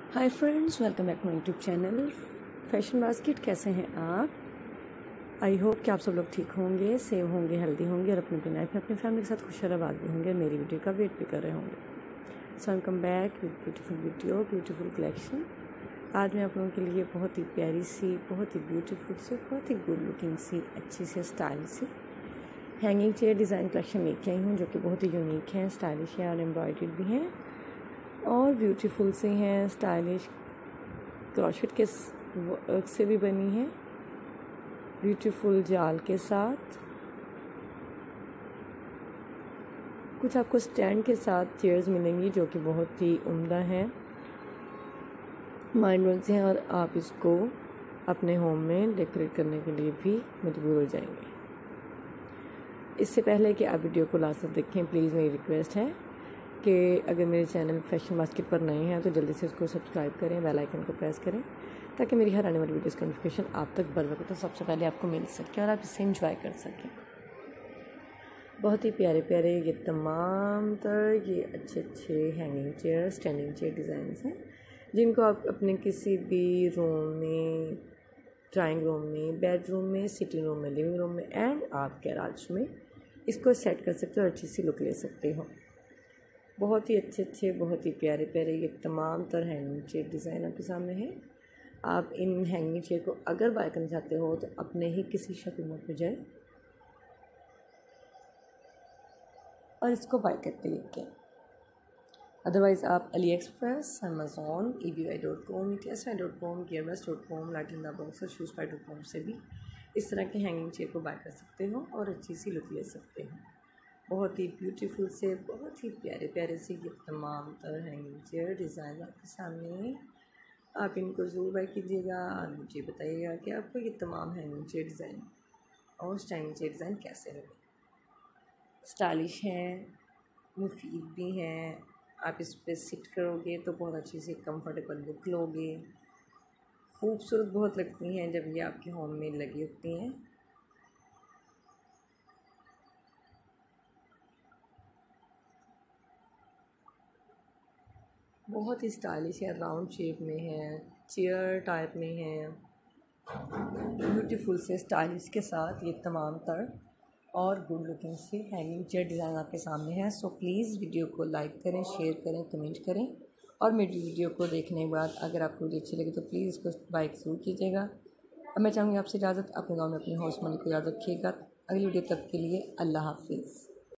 Hi friends, welcome back to my YouTube channel fashion basket. कैसे हैं आप? I hope कि आप सब लोग ठीक होंगे, सेव होंगे, हेल्दी होंगे और अपनी लाइफ में अपनी फैमिली के साथ खुश आबाद भी होंगे। मेरी वीडियो का वेट भी कर रहे होंगे। So welcome back with beautiful video, beautiful collection. आज मैं आप लोगों के लिए बहुत ही प्यारी सी, बहुत ही ब्यूटीफुल सी, बहुत ही गुड लुकिंग सी, अच्छी सी, स्टाइल सी हैंगिंग चेयर डिज़ाइन कलेक्शन लेके आई हूँ, जो कि बहुत ही यूनिक है, स्टाइलिश है और एम्ब्रॉयडर्ड भी हैं और ब्यूटीफुल से हैं। स्टाइलिश क्रोशेट के वर्क से भी बनी है, ब्यूटीफुल जाल के साथ। कुछ आपको स्टैंड के साथ चेयर्स मिलेंगी जो कि बहुत ही उम्दा हैं, माइंड से हैं और आप इसको अपने होम में डेकोरेट करने के लिए भी मजबूर हो जाएंगे। इससे पहले कि आप वीडियो को लास्ट तक देखें, प्लीज़ मेरी रिक्वेस्ट है कि अगर मेरे चैनल फैशन बास्केट पर नए हैं तो जल्दी से उसको सब्सक्राइब करें, बेल आइकन को प्रेस करें ताकि मेरी हर आने वाली वीडियोस का नोटिफिकेशन आप तक बर वक्त तो सबसे पहले आपको मिल सके और आप इसे एंजॉय कर सकें। बहुत ही प्यारे प्यारे ये तमाम तर ये अच्छे अच्छे hanging chair, standing chair designs हैं, जिनको आप अपने किसी भी रूम में, ड्राइंग रूम में, बेडरूम में, सिटिंग रूम में, लिविंग रूम में एंड आप गैराज में इसको सेट कर सकते हो और अच्छी सी लुक ले सकते हो। बहुत ही अच्छे अच्छे, बहुत ही प्यारे प्यारे ये तमाम तरह हैंगिंग चेयर डिज़ाइन आपके सामने है। आप इन हैंगिंग चेयर को अगर बाय करना चाहते हो तो अपने ही किसी शॉपिंग मॉल पर जाए और इसको बाय करके लेके। अदरवाइज़ आप Ali express, Amazon, eBay.com, ETSY.com, gearbest.com, लाइटनबॉक्स और shoesbuy.com से भी इस तरह के हैंगिंग चेयर को बाय कर सकते हो और अच्छी सी लुक ले सकते हो। बहुत ही ब्यूटीफुल से, बहुत ही प्यारे प्यारे से ये तमाम तरह हैंगिंग चेयर डिज़ाइन आपके सामने हैं। आप इनको ज़रूर बाय कीजिएगा और मुझे बताइएगा कि आपको ये तमाम हैंगिंग चेयर डिज़ाइन और स्टैंडिंग चेयर डिज़ाइन कैसे लगे। स्टाइलिश हैं, मुफीद भी हैं। आप इस पर सिट करोगे तो बहुत अच्छी सी कंफर्टेबल लुक लोगे। खूबसूरत बहुत लगती हैं जब ये आपके होम में लगी होती हैं। बहुत ही स्टाइलिश है, राउंड शेप में है, चेयर टाइप में है, ब्यूटीफुल से स्टाइलिश के साथ ये तमाम तर और गुड लुकिंग से हैंगिंग चेयर डिज़ाइन आपके सामने है। सो प्लीज़ वीडियो को लाइक करें, शेयर करें, कमेंट करें और मेरी वीडियो को देखने के बाद अगर आपको वीडियो अच्छी लगे तो प्लीज़ इसको बाइक ज़रूर कीजिएगा। अब मैं चाहूँगी आपसे इजाज़त। अपने गाँव में अपने हौसले को याद रखिएगा। अगली वीडियो तक के लिए अल्लाह हाफिज़।